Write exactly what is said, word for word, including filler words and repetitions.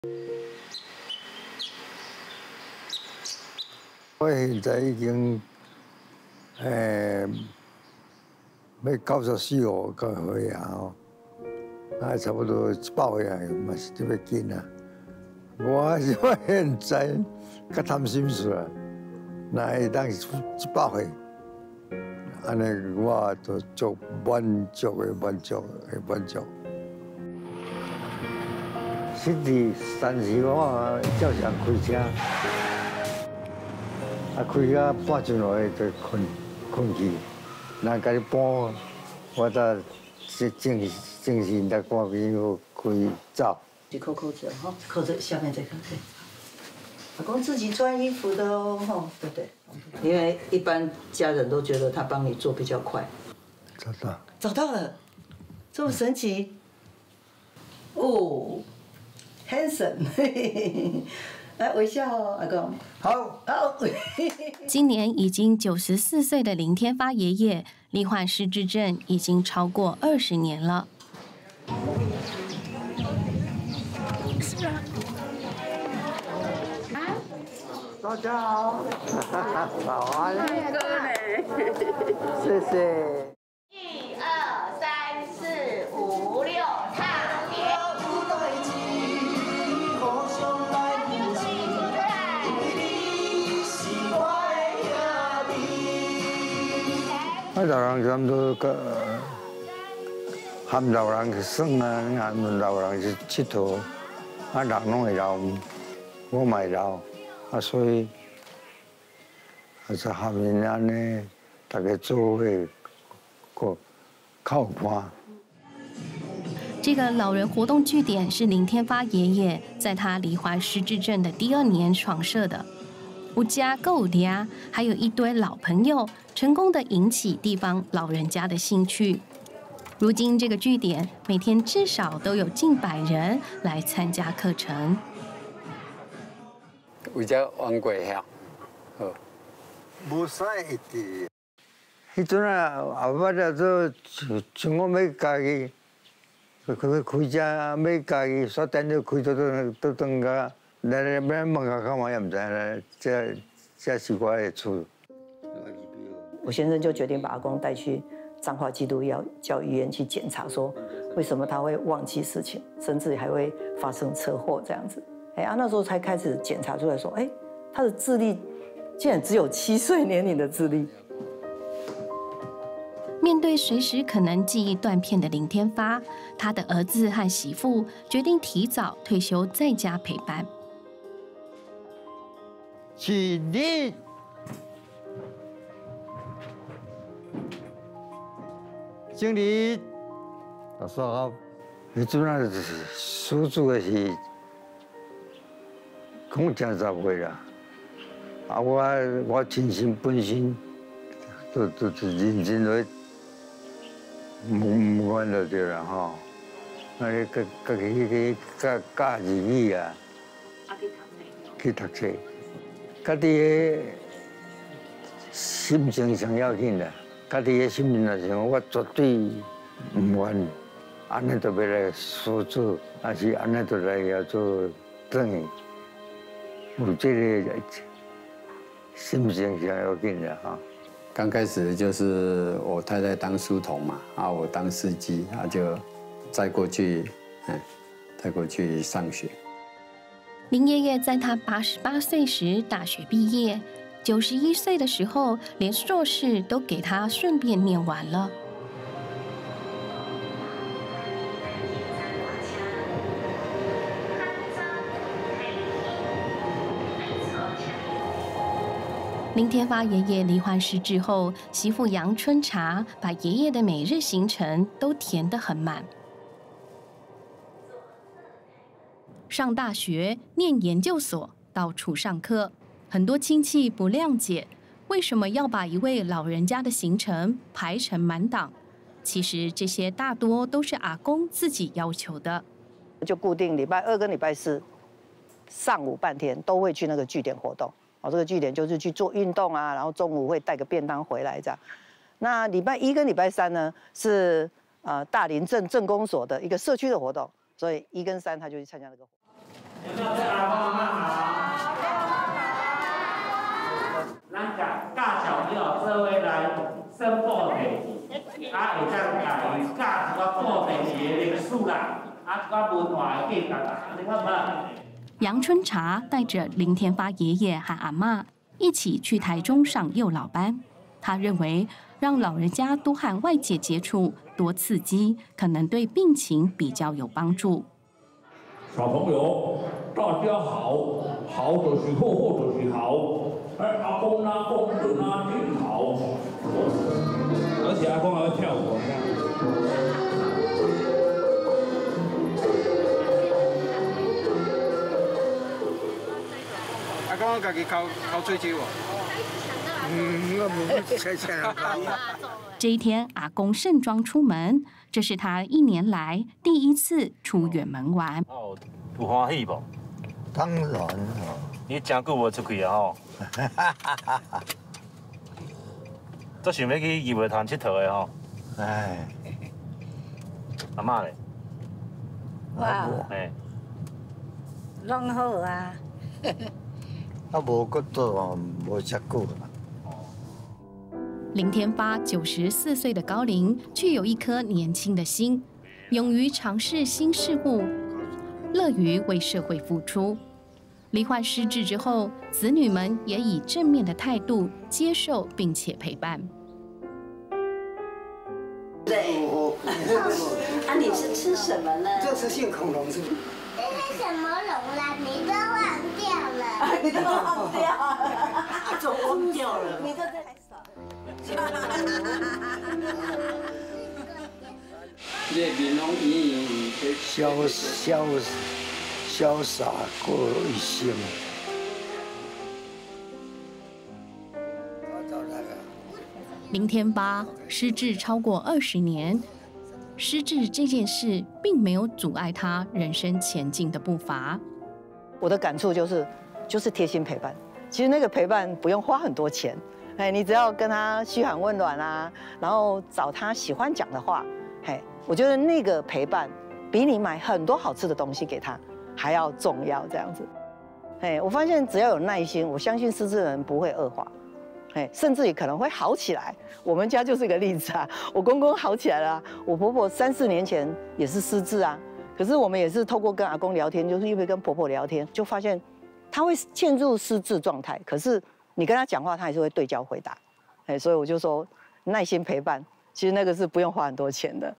我现在已经，诶、要九十四五个岁啊吼，啊差不多一百岁啊，嘛是特别紧啊。我是我现在较贪心事啊，若会当一百岁，安尼我就足满足的满足的满足。星期三时我照常开车。 啊，开到半钟落就困困去，人家己搬，我才精精神来赶紧又开走。 去扣扣子哈，扣着下面再扣对。老公自己穿衣服的哦，哈，对不对？因为一般家人都觉得他帮你做比较快。 找到。 找到了，这么神奇。哦 ，handsome， 嘿嘿嘿。 来微笑哦，阿公。好，好。 今年已经九十四岁的林天发爷爷罹患失智症已经超过二十年了。 是啊。啊？ 大家好。早安。哥嘞。谢谢。 一二三四五六，踏别。 啊，老人差不多个，含老人去耍啊，含老人去佚佗，啊，人拢会老，我嘛会老，啊，所以还是含因安尼，大家做伙个靠伴。 这个老人活动据点是林天发爷爷在他罹患失智症的第二年创设的。 无家够家，还有一堆老朋友，成功的引起地方老人家的兴趣。如今这个据点每天至少都有近百人来参加课程。 有只玩过遐，好。 无啥会滴。迄阵啊，后摆了做像我要家己，开开车，要家己煞电就开到到到当个。 来来，要问下看嘛也唔知啦，这这是我的厝。 我先生就决定把阿公带去彰化基督教医院去检查，说为什么他会忘记事情，甚至还会发生车祸这样子。哎啊，那时候才开始检查出来说，哎，他的智力竟然只有七岁年龄的智力。 面对随时可能记忆断片的林天发，他的儿子和媳妇决定提早退休，在家陪伴。 起立，敬礼。大叔好，迄阵啊，所做的是讲真实话啦。啊，我我真心本心，都都都认真来，唔唔管就对啦吼。啊，你家家己去教教日语啊，啊去读册。 家己的心情上要紧啦，家己的心情来讲，我绝对唔愿安尼就要来所做，还是安尼就来要做等于有这个心情上要紧啦哈。 刚开始就是我太太当书童嘛，啊，我当司机，啊就载过去，嗯，载过去上学。 林爷爷在他八十八岁时大学毕业，九十一岁的时候，连硕士都给他顺便念完了。林天发爷爷罹患失智后，媳妇杨春茶把爷爷的每日行程都填得很满。 上大学、念研究所，到处上课，很多亲戚不谅解，为什么要把一位老人家的行程排成满档？其实这些大多都是阿公自己要求的。 就固定礼拜二跟礼拜四上午半天都会去那个据点活动。哦，这个据点就是去做运动啊，然后中午会带个便当回来这样。那礼拜一跟礼拜三呢是呃大林镇镇公所的一个社区的活动，所以一跟三他就去参加那个活动。 厝啦，啊，我文化的建设啦，你看嘛。 杨春茶带着林天发爷爷和阿嬷一起去台中上幼老班。他认为，让老人家多和外界接触，多刺激，可能对病情比较有帮助。 小朋友，大家好，好就是好，好就是好。哎，阿公啦，公准啦，真好。而且阿公还会跳舞。 阿公家己烤烤水酒哦。嗯，我冇切切啊。 这一天，阿公盛装出门，这是他一年来第一次出远门玩。 哦，有欢喜不？ 当然。 你真久无出去啊吼。都想要去游乐潭佚佗的吼。 哎。 阿嬷咧？ 我哎。 拢好啊。 啊，无搁做哦，无遮久啦。 林天发九十四岁的高龄，却有一颗年轻的心，勇于尝试新事物，乐于为社会付出。罹患失智之后，子女们也以正面的态度接受并且陪伴。 对，啊，你是吃什么呢？ 这是性恐龙是不是？ 这是什么龙啦？你都忘掉了。 你都忘掉了，总忘掉了。你这太少了。 这面容圆圆， 潇潇潇洒过一生。 林天发失智超过二十年，失智这件事并没有阻碍他人生前进的步伐。 我的感触就是，就是贴心陪伴。其实那个陪伴不用花很多钱，哎，你只要跟他嘘寒问暖啊，然后找他喜欢讲的话，嘿，我觉得那个陪伴比你买很多好吃的东西给他还要重要。这样子，哎，我发现只要有耐心，我相信失智的人不会恶化。哎，甚至也可能会好起来。我们家就是一个例子啊，我公公好起来了，我婆婆三四年前也是失智啊，可是我们也是透过跟阿公聊天，就是因为跟婆婆聊天，就发现他会陷入失智状态，可是你跟他讲话，他还是会对焦回答。哎，所以我就说耐心陪伴，其实那个是不用花很多钱的。